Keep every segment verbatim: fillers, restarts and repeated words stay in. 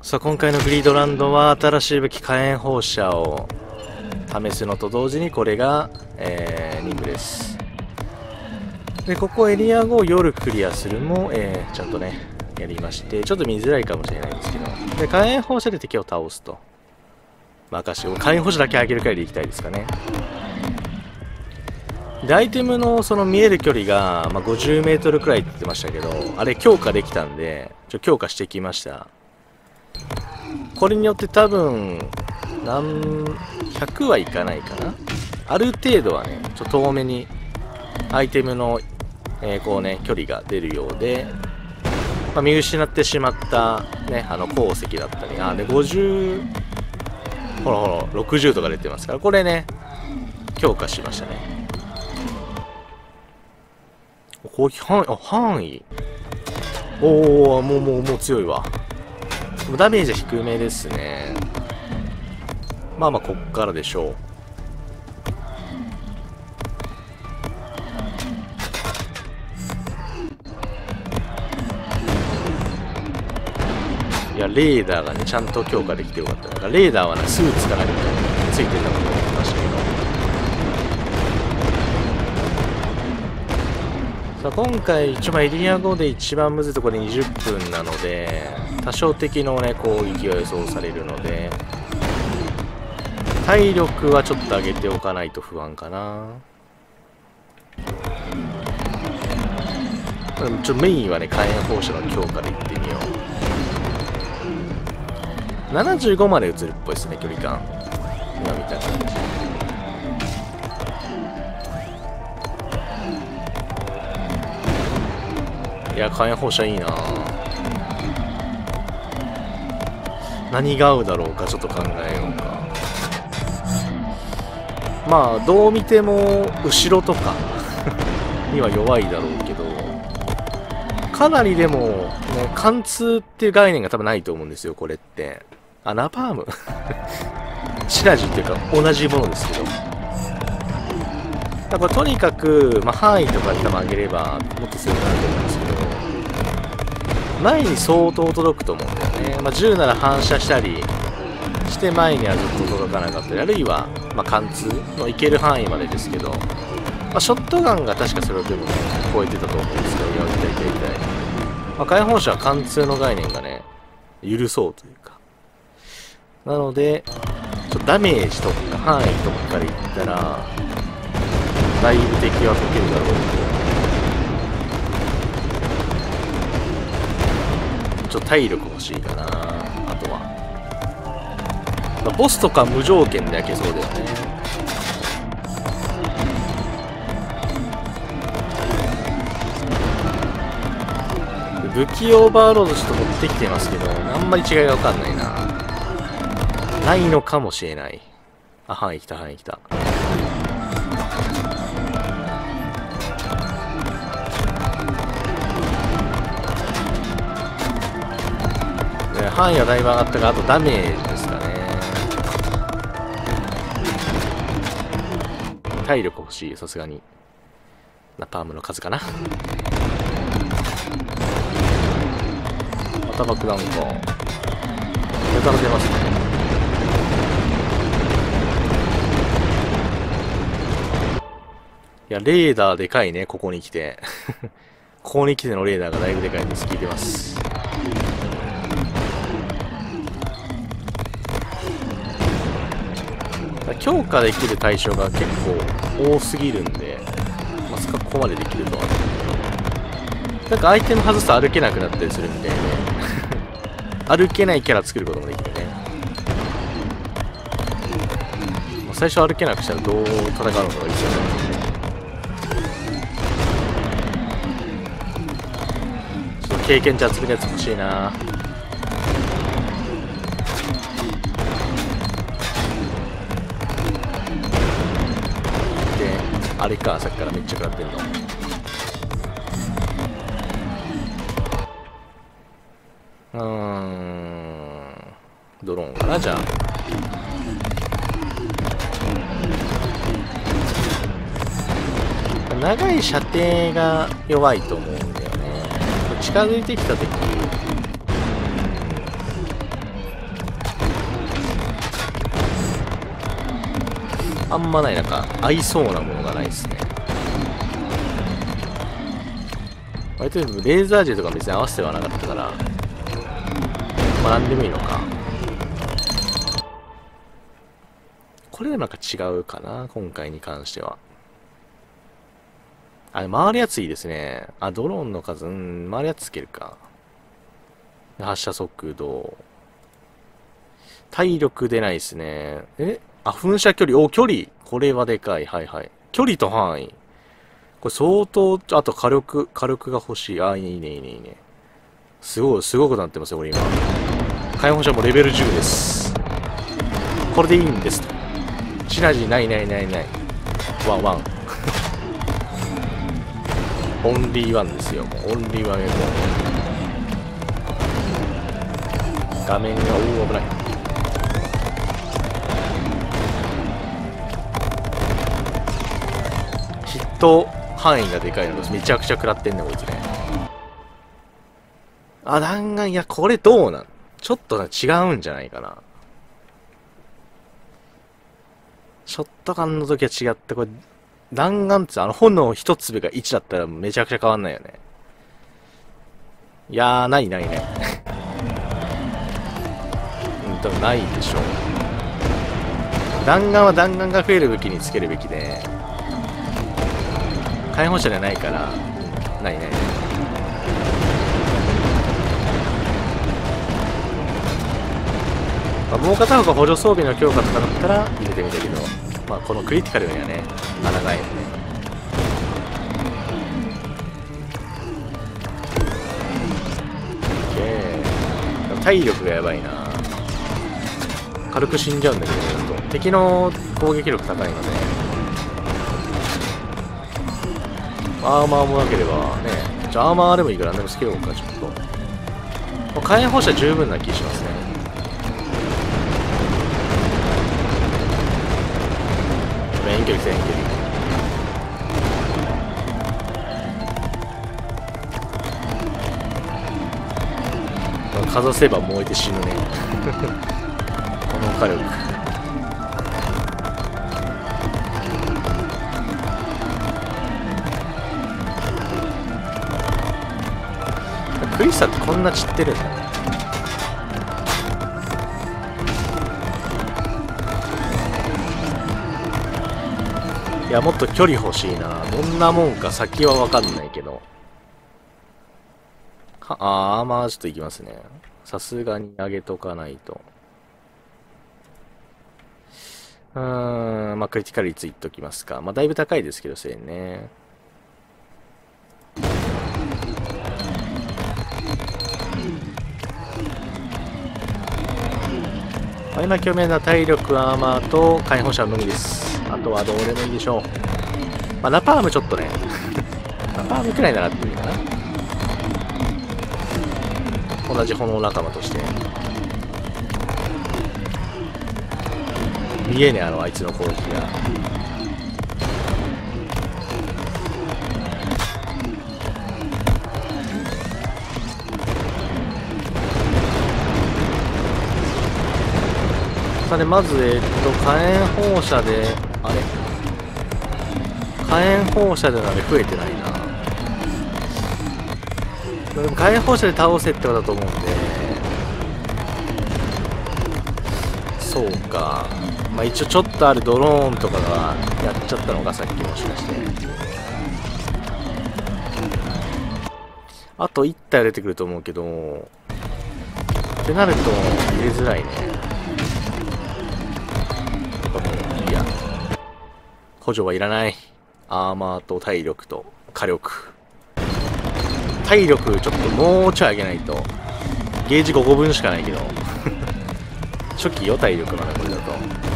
さあ今回のグリードランドは新しい武器火炎放射を試すのと同時にこれが、えー、任務です。でここエリアごを夜クリアするも、えー、ちゃんとねやりまして、ちょっと見づらいかもしれないんですけど、で火炎放射で敵を倒すと。まあかし火炎放射だけ上げるくらいでいきたいですかね。でアイテムのその見える距離が、まあ、ごじゅうメートルくらいって言ってましたけど、あれ強化できたんでちょ強化してきました。これによって多分何ひゃくはいかないかな、ある程度はねちょっと遠目にアイテムの、えー、こうね距離が出るようで、まあ、見失ってしまったねあの鉱石だったり、あでごじゅうほらほらろくじゅうとか出てますから、これね強化しましたね。こう範囲、あ範囲おおもうもうもう強いわ。ダメージは低めですね。まあまあこっからでしょう。いやレーダーがねちゃんと強化できてよかった。なんかレーダーはねスーツか何かについてたと思ってましたけど、さあ今回一応エリアごで一番むずいところでにじゅっぷんなので、多少敵のね攻撃が予想されるので体力はちょっと上げておかないと不安かな。ちょメインはね火炎放射の強化でいってみよう。ななじゅうごまで移るっぽいですね距離感、今みたいな感じ。いや火炎放射いいな。何が合うだろうかちょっと考えようか。まあどう見ても後ろとかには弱いだろうけど、かなりでも、ね、貫通っていう概念が多分ないと思うんですよこれって。あナパームシナジーっていうか同じものですけど、やっぱとにかく、まあ、範囲とかで多分上げればもっと強くなると思うんですけど、前に相当届くと思うんだよね。まあ、銃なら反射したりして前にはずっと届かなかったり、あるいは、まあ、貫通のいける範囲までですけど、まあ、ショットガンが確かそれをでもね超えてたと思うんですけど、いや痛い痛い痛い、まあ、火炎放射は貫通の概念がね許そうというか、なのでちょっとダメージとか範囲とかからいったらだいぶ敵は解けるだろうと。ちょっと体力欲しいかな。あとは、まあ、ボスとか無条件で焼けそうだよね。武器オーバーロードちょっと持ってきてますけど、あんまり違いが分かんないな。ないのかもしれない。あ範囲来た範囲来た。範囲はだいぶ上がったが、あとダメージですかね。体力欲しい、さすがに。ナパームの数かな。また爆弾か。やたら出ますね。いや、レーダーでかいね、ここに来て。ここに来てのレーダーがだいぶでかいんです。聞いてます。強化できる対象が結構多すぎるんで、まさかここまでできるとは。なんかアイテム外すと歩けなくなったりするみたいで歩けないキャラ作ることもできるね。まあ、最初歩けなくしたらどう戦うのかがいいですよね。ちょっと経験値集めるやつ欲しいな。あれか、さっきからめっちゃ食らってんの。うーんドローンかな。じゃあ長い射程が弱いと思うんだよね。近づいてきた時あんまない、なんか合いそうなものがないですね。割とレーザー銃とか別に合わせてはなかったから、まあ何でもいいのか。これでなんか違うかな、今回に関しては。あ、回るやついいですね。あ、ドローンの数、うん、回るやつつけるか。発射速度。体力出ないですね。えあ、噴射距離。お、距離。これはでかい。はいはい。距離と範囲。これ相当、あと火力、火力が欲しい。あ、いいね、いいね、いいね。すごい、すごくなってますよ、これ今。解放射もレベルじゅうです。これでいいんですと。シナジーないないないない。ワンワン。オンリーワンですよ。もうオンリーワンエモ。画面が、おー、危ない。ヒット範囲がでかいのがめちゃくちゃ食らってんね、こいつね。あ、弾丸、いや、これどうなんちょっと違うんじゃないかな。ショットガンの時は違って、これ、弾丸ってあの炎一粒がいちだったらめちゃくちゃ変わんないよね。いやー、ないないね。うん、多分ないでしょう。弾丸は弾丸が増える武器につけるべきで、解放射じゃないから、ないない。まあ、もう片方が補助装備の強化とかだったら入れてみたけど、まあこのクリティカルにはね、穴がないよね。オッケー。体力がやばいな。軽く死んじゃうんだけど、ちょっと敵の攻撃力高いので、アーマーもなければね、じゃあアーマーでもいいから何でもつけようか、ちょっと。もう火炎放射十分な気しますね。遠距離遠距離。かざせば燃えて死ぬね。この火力。クリスタってこんな散ってるんだね。いや、もっと距離欲しいな。どんなもんか先はわかんないけど。は、あー、まあちょっといきますね。さすがに上げとかないと。うーん、まあクリティカル率いっときますか。まあだいぶ高いですけど、せいね。今強面な体力、アーマーと解放射のみです。あとはどうでもいいでしょう。まあ、ナパームちょっとね。ナパームくらいならっていいかな。同じ炎仲間として。見えねえ、あの、あいつの攻撃が。さて、まず、えっと、火炎放射で、あれ火炎放射でのあれ増えてないな。でも火炎放射で倒せってことだと思うんで、そうか。まあ一応ちょっとあるドローンとかがやっちゃったのがさっきもしかして。あといち体出てくると思うけど、ってなると入れづらいね。いや、補助はいらない。アーマーと体力と火力。体力ちょっともうちょい上げないと。ゲージごこぶんしかないけど。初期よ、体力まだこれだと。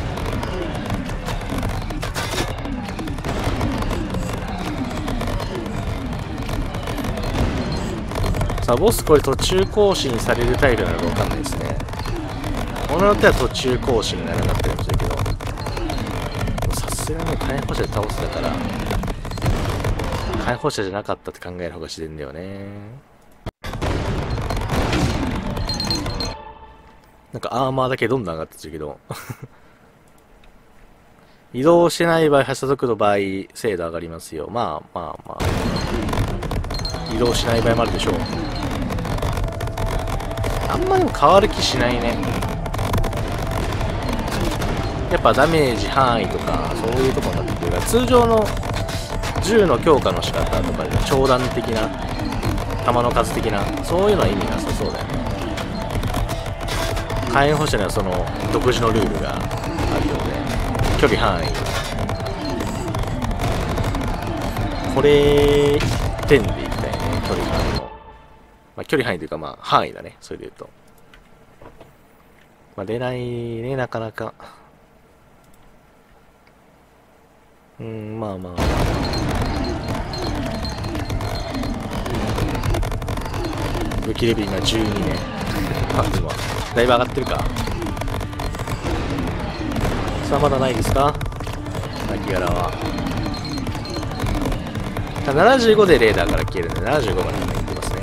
さあ、ボスこれ途中更新されるタイプなのかわかんないですね。ものによっては途中更新にならなかったりもするけど。さすがに火炎放射で倒せたから、火炎放射じゃなかったって考える方が自然だよね。なんかアーマーだけどんどん上がってるけど。 移動してない場合、発射速度倍精度上がりますよ。まあまあまあ。移動しない場合もあるでしょう。あんまでも変わる気しないね。やっぱダメージ範囲とか、そういうとこになってくるから、通常の銃の強化の仕方とかで、長弾的な、弾の数的な、そういうのは意味なさそうだよね。火炎放射にはその独自のルールがあるようで、距離範囲。これ、点でいきたいね、距離範囲の。まあ、距離範囲というか、まあ、範囲だね、それで言うと。まあ、出ないね、なかなか。うん、まあまあ。武器レベル今じゅうにね。あ、でも、だいぶ上がってるか。さあ、まだないですか、亡きは。ななじゅうごでレーダーから消えるんで、ななじゅうごまで今行ってますね。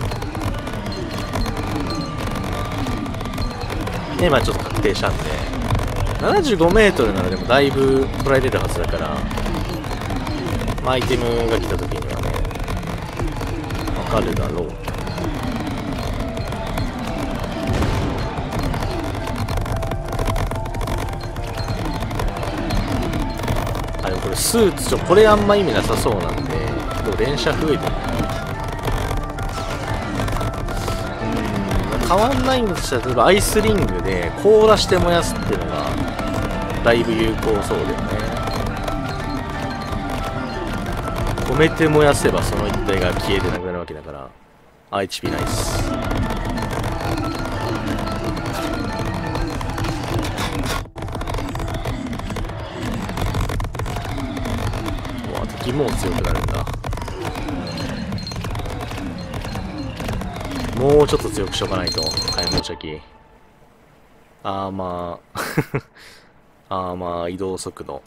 で、今ちょっと確定したんで、ななじゅうごメートルならでもだいぶ捉えれるはずだから、まあ、アイテムが来た時にはね、わかるだろう。あ、でもこれスーツ、ちょ、これあんま意味なさそうなんで、でも連射増えてる。うん、変わんないんだとしたら、例えばアイスリングで凍らして燃やすっていうのが、だいぶ有効そうだよね。止めて燃やせばその一体が消えてなくなるわけだから、アイエイチピー ナイス。うわ、敵も強くなるんだ。もうちょっと強くしとかないと、火炎放射器。あーまあ、あーまあ、移動速度。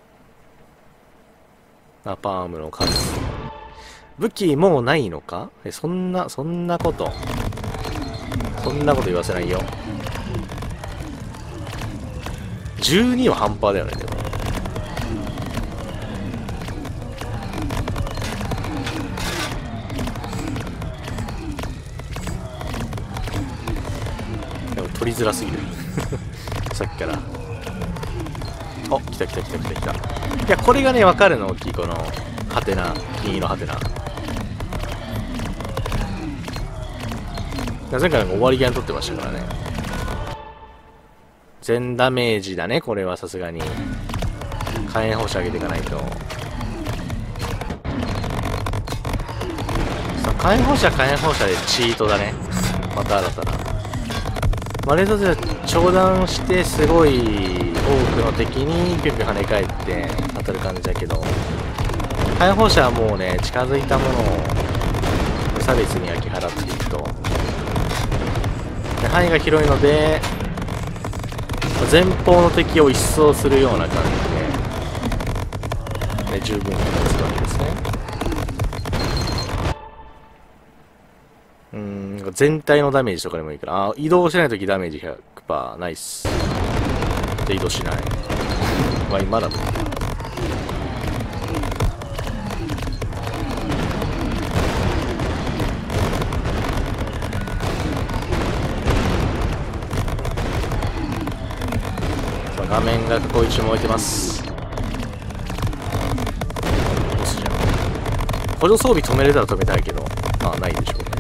ナパームの数。武器もうないのか？え、そんな、そんなこと。そんなこと言わせないよ。じゅうには半端だよね、でも。でも取りづらすぎる。さっきから。お、来た来た来た来た来た。いや、これがね、わかるの大きい、この、ハテナ、金色ハテナ。前回なんか終わり際に取ってましたからね。全ダメージだね、これはさすがに。火炎放射上げていかないと。さあ、火炎放射火炎放射でチートだね。また新たな。まあ、レードでは長弾してすごい多くの敵にピュンピュン跳ね返って当たる感じだけど、火炎放射はもうね、近づいたものを無差別に焼き払っていくと、で範囲が広いので前方の敵を一掃するような感じで、ね、十分に立つわけですね。うーん、全体のダメージとかでもいいから。あ、移動しないときダメージ ひゃくパーセント ナイス。で移動しない。まあ今だと。さあ画面がここ一瞬燃えてます。ボスじゃん。補助装備止めれたら止めたいけど、まあないでしょうね。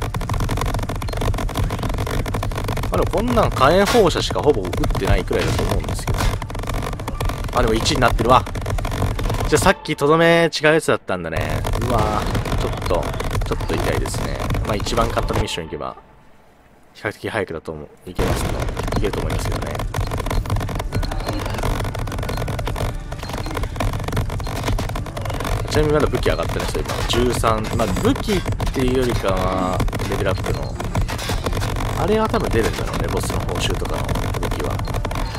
まあ、でもこんなん火炎放射しかほぼ撃ってないくらいだと思うんですけど。あ、でもいちになってるわ。じゃあさっきとどめ違うやつだったんだね。うわー、ちょっと、ちょっと痛いですね。まあ一番簡単なミッション行けば、比較的早くだと思う、いけますけど、いけると思いますけどね。ちなみにまだ武器上がってない人今じゅうさん、まあ武器っていうよりかはレベルアップのあれは多分出るんだろうね、ボスの報酬とかの武器は。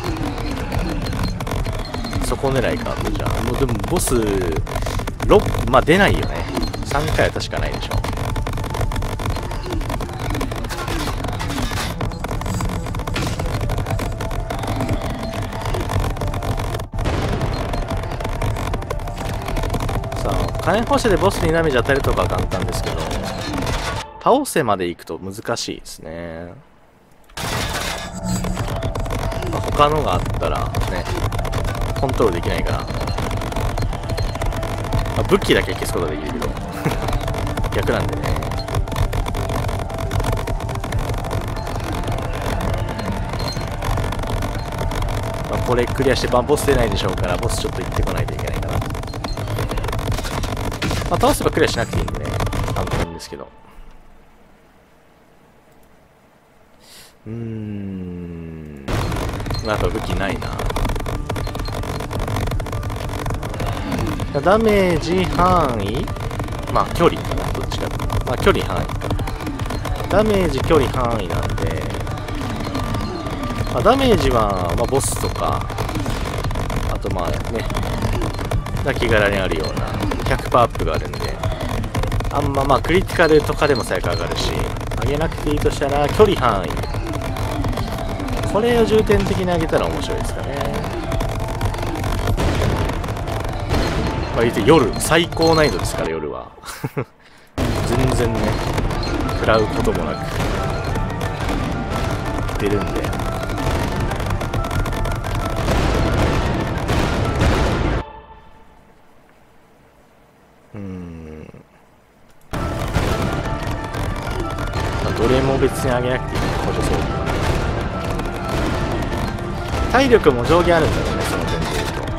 そこ狙いか、じゃあもうでもボスろく、まあ出ないよね。さんかいは確かないでしょ。 火炎放射でボスにダメージ与えるとかは簡単ですけど、倒せまで行くと難しいですね。まあ、他のがあったらね、コントロールできないから、まあ、武器だけ消すことはできるけど逆なんでね。まあ、これクリアしてバンボス出ないでしょうから、ボスちょっと行ってこないといけないかな。まあ、倒せばクリアしなくていいんでね、簡単ですけど。うーん、やっぱ武器ないな。ダメージ範囲、まあ距離かな、どっちか。まあ距離範囲か。ダメージ距離範囲なんで、まあ、ダメージは、まあ、ボスとか、あとまあね、気柄にあるような ひゃくパーセント アップがあるんで、あんままあクリティカルとかでも最悪上がるし、上げなくていいとしたら距離範囲。これを重点的に上げたら面白いですかね。まあ言うて夜、最高難易度ですから、夜は。全然ね、食らうこともなく、出るんで。うーん。まあ、どれも別に上げなくていいね、補助装備は。体力も上限あるんだろうね、その点で言うと。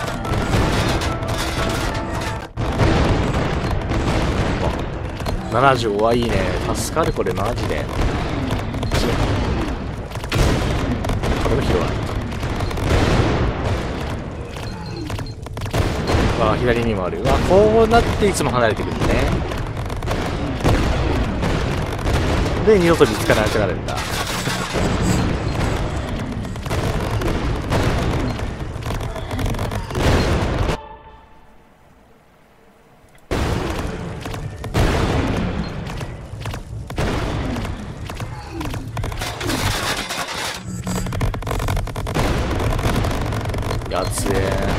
ななじゅうはいいね。助かる、これマジで。これも拾わないと。わあ、左にもある。わあ、こうなっていつも離れてくるね。で、二度と見つからなくなるんだ。やつえ。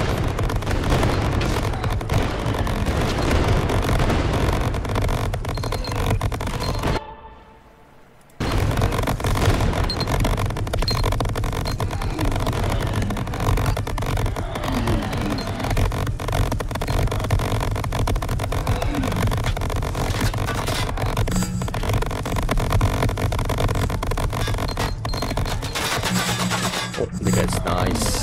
お、でかいやつ、ナイス。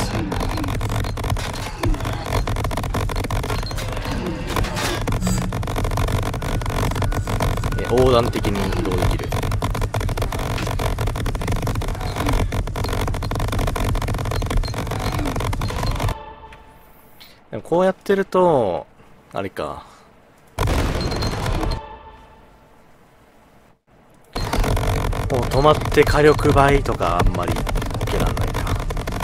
横断的に移動できる。でもこうやってるとあれか、もう止まって火力倍とかあんまり受けらんないか。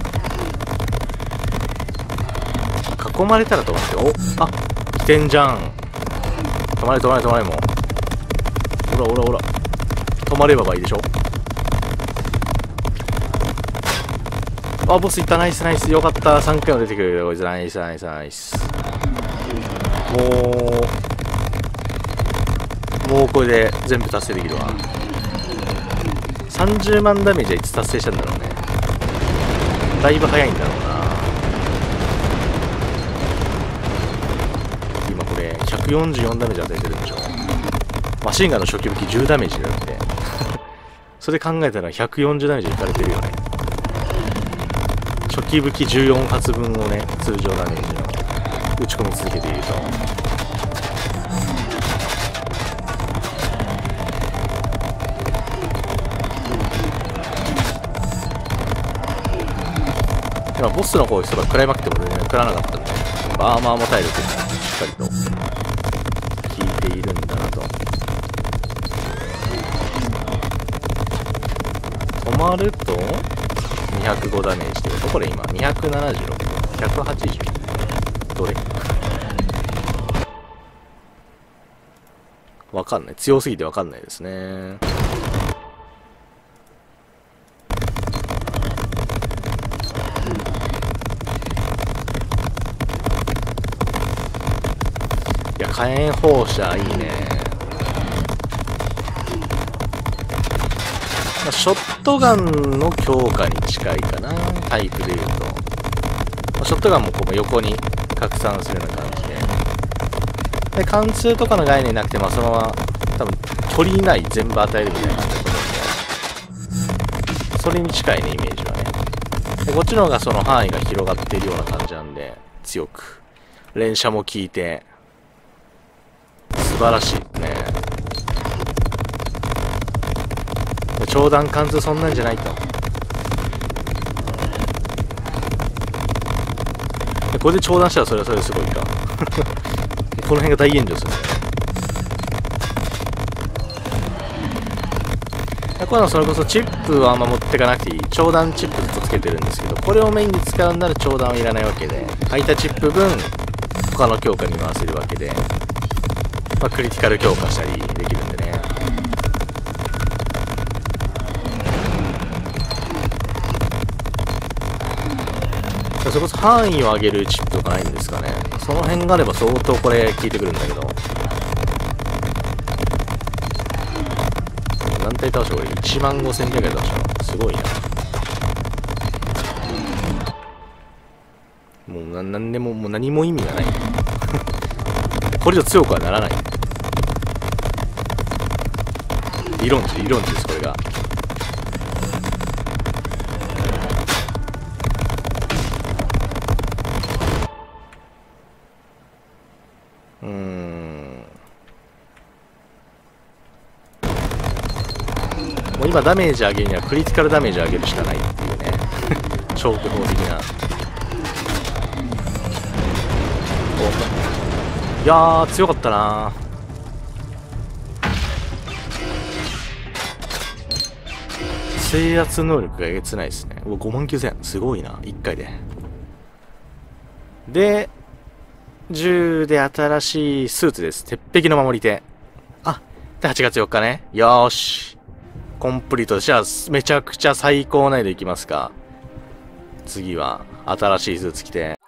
囲まれたら止まって、おあ来てんじゃん。止まれ止まれ止まれ。もうほらほらほら、止まればばいいでしょ。あ、ボスいった。ナイスナイス、よかった。さんかいも出てくるこいつ。ナイスナイスナイス。もうもうこれで全部達成できるわ。さんじゅうまんダメージはいつ達成したんだろうね。だいぶ早いんだろうな。今これひゃくよんじゅうよんダメージ与えてるんでしょ。マシンガンの初期武器じゅうダメージだって。それ考えたらひゃくよんじゅうダメージいかれてるよね。初期武器じゅうよん発分をね、通常ダメージの打ち込み続けていると。今ボスの方人が食らいまくっても全然食らわなかったんで、アーマーも体力もしっかりと効いているんだなと。止まるとにひゃくごダメージってこと。これ今にひゃくななじゅうろく、ひゃくはちじゅう、どれわかんない。強すぎてわかんないですね。いや、 火炎放射いいね。まあ、ショットガンの強化に近いかな、タイプで言うと。まあ、ショットガンもこう横に拡散するような感じで。で、貫通とかの概念なくて、まあ、そのまま、多分、距離内全部与えるみたいな感じだと思うんで、それに近いね、イメージはね。で、こっちの方がその範囲が広がっているような感じなんで、強く。連射も効いて、素晴らしいね。長弾貫通そんなんじゃないと。これで長弾したらそれはそれですごいか。この辺が大炎上するんだよね。こういうのはそれこそチップはあんま持ってかなくていい。長弾チップずっとつけてるんですけど、これをメインに使うなら長弾はいらないわけで、空いたチップ分、他の強化に回せるわけで、まあ、クリティカル強化したりできるんでね。それこそ範囲を上げるチップとかないんですかね。その辺があれば相当これ効いてくるんだけど。何体倒したこれいちまんごせん体ぐらい倒したの。すごいな。もうな何でも、もう何も意味がない。これ以上強くはならない。理論値、理論値です、これが。うーん。もう今ダメージ上げるにはクリティカルダメージ上げるしかないっていうね。消去法的な。いやー、強かったなー。制圧能力がえげつないですね。ごまんきゅうせん。すごいな。いっかいで。で、銃で新しいスーツです。鉄壁の守り手。あ、で、はちがつよっかね。よーし。コンプリート。じゃあ、めちゃくちゃ最高難易度いきますか。次は、新しいスーツ着て。